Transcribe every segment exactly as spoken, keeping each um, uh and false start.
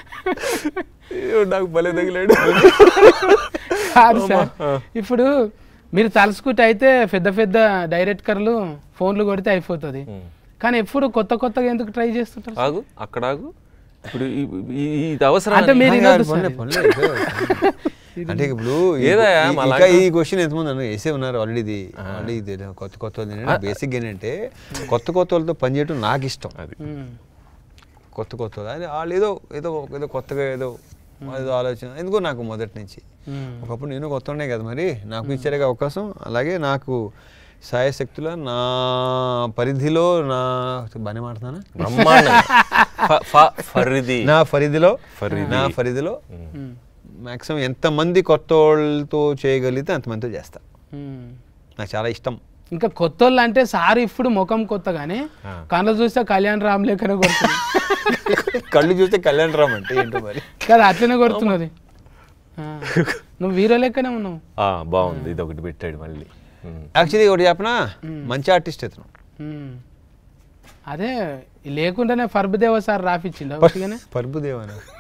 నాకు భలే తగిలాడు. కాదు సార్, ఇప్పుడు మీరు తలుసుకుంటే అయితే పెద్ద పెద్ద డైరెక్టర్లు ఫోన్లు కొడితే అయిపోతుంది, కానీ ఎప్పుడు కొత్త కొత్తగా ఎందుకు ట్రై చేస్తుంటారు? ఆగు అక్కడ ఆగు. ఇప్పుడు ఇది అవసరం అంటే మీరు అంటే ఇప్పుడు ఇంకా ఈ క్వశ్చన్ ఎంతమంది అన్న వేసే ఉన్నారు ఆల్రెడీ. ఆల్రెడీ కొత్త కొత్త బేసిక్ ఏంటంటే కొత్త కొత్త వాళ్ళతో పనిచేయడం నాకు ఇష్టం. అది కొత్త కొత్త అది వాళ్ళు ఏదో ఏదో ఏదో కొత్తగా ఏదో ఏదో ఆలోచన ఎందుకో నాకు మొదటి నుంచి. ఒకప్పుడు నేను కొత్త ఉండే కదా, మరి నాకు ఇచ్చారు అవకాశం. అలాగే నాకు సాయశక్తుల నా పరిధిలో నా బాగానే మాట్లాడుతానా నా పరిధిలో నా పరిధిలో మ్యాక్సిమం ఎంతమంది కొత్త వాళ్ళతో చేయగలిగితే అంతమందితో చేస్తా. నాకు చాలా ఇష్టం. ఇంకా కొత్త వాళ్ళు అంటే సార్ ఇప్పుడు ముఖం కొత్త కానీ కళ్ళు చూస్తే కళ్యాణ్ రామ్ లేకనే కొడుతుంది. కళ్ళు చూస్తే కళ్యాణ్ రామ్ అంటే ఏంటో మరి కదా, అట్లనే కొడుతున్నది. నువ్వు హీరో లెక్కనే ఉన్నావు. బాగుంది, ఇది ఒకటి పెట్టాడు మళ్ళీ. యాక్చువల్లీ ఒకటి చెప్పనా, మంచి ఆర్టిస్ట్ ఇతను. అదే లేకుండానే ఫర్బుదేవ సార్ రాపిచ్చిండు. ఫర్బుదేవ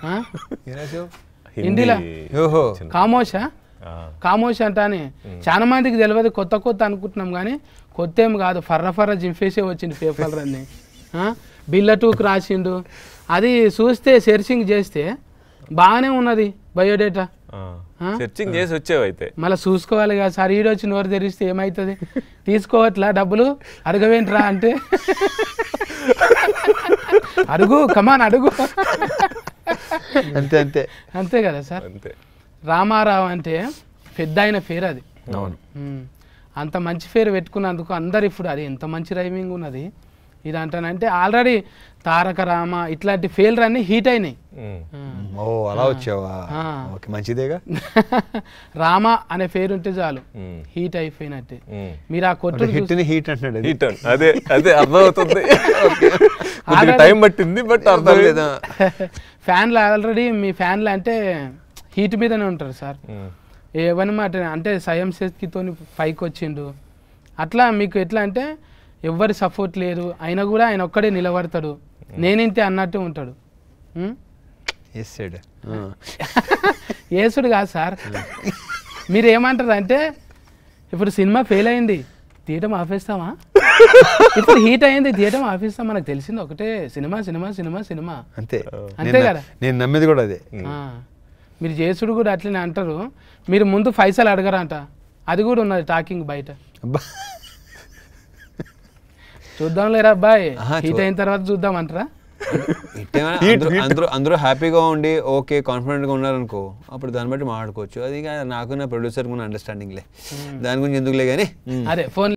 హిందీలో కామోషా కామోష్ అంట అని చాలా మందికి తెలియదు. కొత్త కొత్త అనుకుంటున్నాం కానీ కొత్త ఏం కాదు, ఫర్ర ఫర్ర జింఫేసే వచ్చింది పేపర్లు అన్నీ. బిల్ల టూకి రాసిండు, అది చూస్తే సెర్చింగ్ చేస్తే బాగానే ఉన్నది బయోడేటా. సెర్చింగ్ చేసి వచ్చేవి అయితే మళ్ళీ చూసుకోవాలి కదా సార్. ఈడొచ్చి నోరు తెరిస్తే ఏమవుతుంది, తీసుకోవట్లా డబ్బులు అడగవేంట్రా అంటే అడుగు కమాన్ అడుగు. అంతే అంతే అంతే కదా సార్. రామారావు అంటే పెద్ద అయిన పేరు అది. అంత మంచి పేరు పెట్టుకున్నందుకు అందరు ఇప్పుడు అది ఎంత మంచి రైమింగ్ ఉన్నది ఇది అంటానంటే. ఆల్రెడీ తారక రామ ఇట్లాంటి ఫెయిల్ అన్ని హీట్ అయినాయి. ఓ అలా వచ్చావా, మంచిదేగా. రామ అనే పేరు ఉంటే చాలు హీట్ అయిపోయినట్టే. మీరు ఆ కొట్టు హీట్ అంటున్నాడు, అదే అదే అర్థమవుతుంది. టైం పట్టింది బట్ అర్థం లేదా. ఫ్యాన్లు ఆల్రెడీ మీ ఫ్యాన్లు అంటే హీట్ మీదనే ఉంటారు సార్. ఏవన్నమాట అంటే సయం శక్తితో పైకి వచ్చిండు. అట్లా మీకు ఎట్లా అంటే ఎవరి సపోర్ట్ లేదు అయినా కూడా ఆయన ఒక్కడే నిలబడతాడు, నేనింతే అన్నట్టు ఉంటాడు. ఏసుడు కాదు సార్. మీరు ఏమంటారు అంటే ఇప్పుడు సినిమా ఫెయిల్ అయింది తీయటం ఆపేస్తామా, ఇప్పుడు హీట్ అయింది తీయటం ఆపేస్తాం, మనకు తెలిసింది ఒకటే సినిమా సినిమా సినిమా సినిమా అంతే అంతే కదా. నేను నమ్మేది కూడా అదే. మీరు చేసుడు కూడా అట్లనే అంటారు. మీరు ముందు పైసలు అడగరంట, అది కూడా ఉన్నది టాకింగ్ బయట. చూద్దాం లేరా అబ్బాయి, హీట్ అయిన తర్వాత చూద్దాం అంటారా. అందరూ అందరూ హ్యాపీగా ఉండి ఓకే కాన్ఫిడెంట్గా ఉన్నారనుకో, అప్పుడు దాన్ని బట్టి మాట్లాడుకోవచ్చు. అది నాకు నా ప్రొడ్యూసర్ కూడా అండర్స్టాండింగ్లే, దాని గురించి ఎందుకులే కానీ. అదే ఫోన్